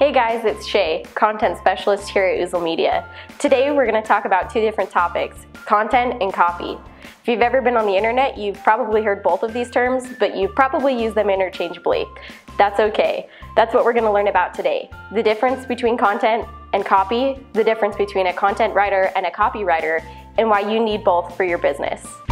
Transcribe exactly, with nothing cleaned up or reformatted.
Hey guys, it's Shay, content specialist here at Oozle Media. Today we're going to talk about two different topics, content and copy. If you've ever been on the internet, you've probably heard both of these terms, but you probably use them interchangeably. That's okay. That's what we're going to learn about today. The difference between content and copy, the difference between a content writer and a copywriter, and why you need both for your business.